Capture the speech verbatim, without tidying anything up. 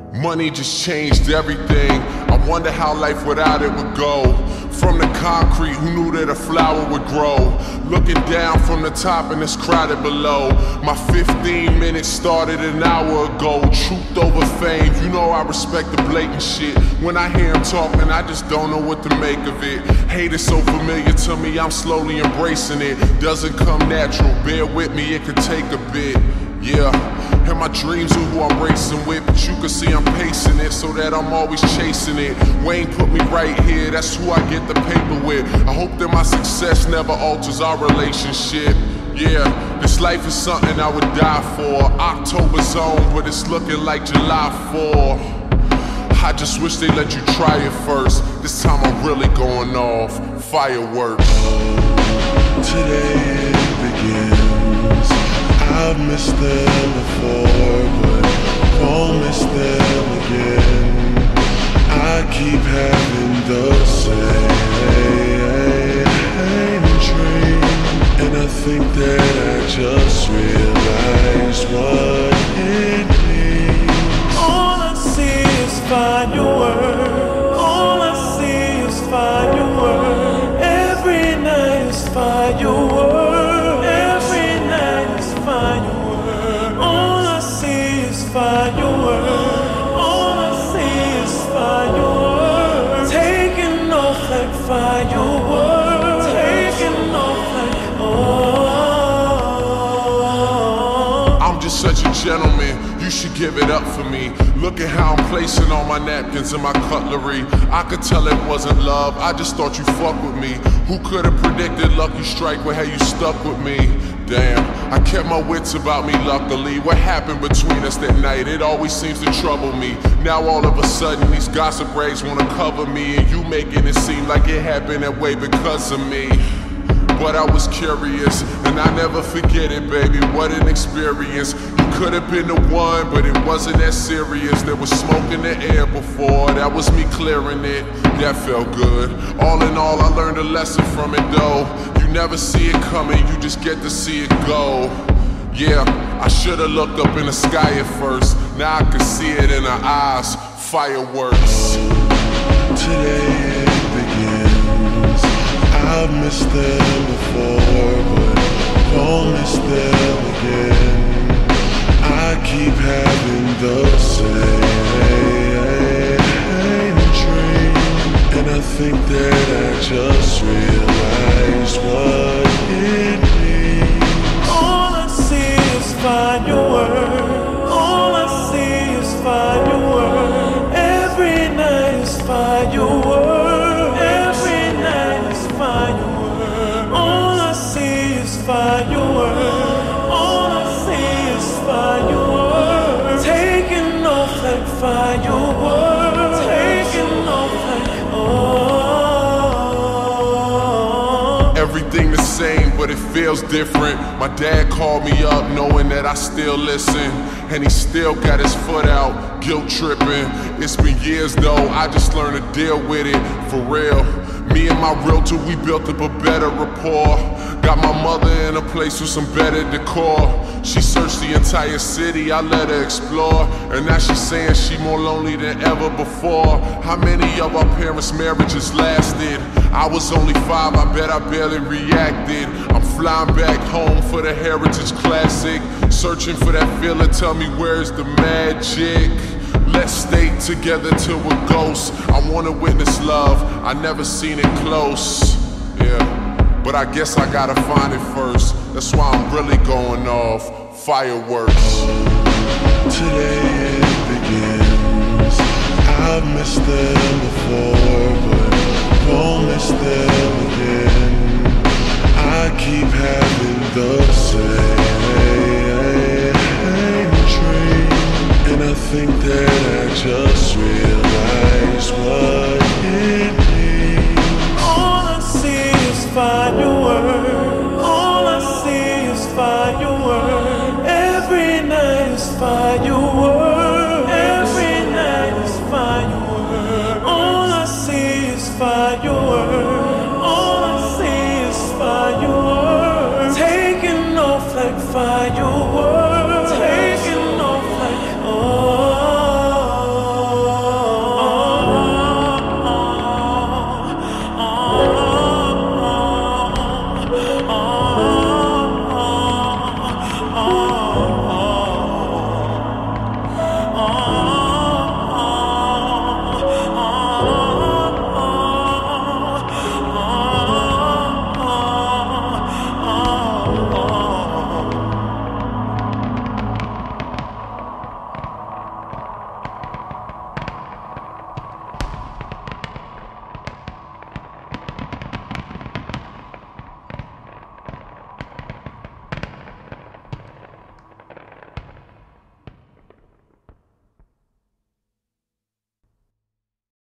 Money just changed everything. I wonder how life without it would go. From the concrete, who knew that a flower would grow? Looking down from the top and it's crowded below. My fifteen minutes started an hour ago. Truth over fame, you know I respect the blatant shit. When I hear him talking, I just don't know what to make of it. Hate is so familiar to me, I'm slowly embracing it. Doesn't come natural, bear with me, it could take a bit. Yeah, and my dreams are who I'm racing with, but you can see I'm pacing it so that I'm always chasing it. Wayne put me right here, that's who I get the paper with. I hope that my success never alters our relationship. Yeah, this life is something I would die for. October's on, but it's looking like July fourth. I just wish they let you try it first. This time I'm really going off, fireworks. Today it begins. I've missed them before, but won't miss them again. I keep having the same dream, and I think that I just realized what it means. All I see is fireworks. All I see is fireworks. Every night is fireworks. Fireworks, all I see is fireworks, taking off like fireworks, taking off like oh. I'm just such a gentleman, you should give it up for me. Look at how I'm placing all my napkins and my cutlery. I could tell it wasn't love, I just thought you fucked with me. Who could've predicted lucky strike with how you stuck with me? Damn, I kept my wits about me luckily. What happened between us that night? It always seems to trouble me. Now all of a sudden these gossip rags wanna cover me, and you making it seem like it happened that way because of me. But I was curious, and I never forget it, baby, what an experience. You could have been the one, but it wasn't that serious. There was smoke in the air before, that was me clearing it. That felt good. All in all, I learned a lesson from it though. You never see it coming, you just get to see it go. Yeah, I should've looked up in the sky at first. Now I can see it in her eyes, fireworks. Today it begins. I've missed them before, but won't miss them again. I keep having the same dream, and I think that I just realized what it means. All I see is fireworks. All I see is fireworks. Every night is fireworks. All I see is fireworks. All I see is fireworks, taking off like fireworks, taking off like oh. Everything the same, but it feels different. My dad called me up knowing that I still listen, and he still got his foot out, guilt tripping. It's been years though, I just learned to deal with it, for real. Me and my realtor, we built up a better rapport. Got my mother in a place with some better decor. She searched the entire city, I let her explore, and now she's saying she more lonely than ever before. How many of our parents' marriages lasted? I was only five, I bet I barely reacted. I'm flying back home for the Heritage Classic, searching for that feeling, tell me where's the magic? Let's stay together till we're ghosts. I wanna witness love, I never seen it close. Yeah, but I guess I gotta find it first. That's why I'm really going off, fireworks. Today it begins. I've missed them before, but won't miss them again. I keep having the same dream, and I think that I just realized what it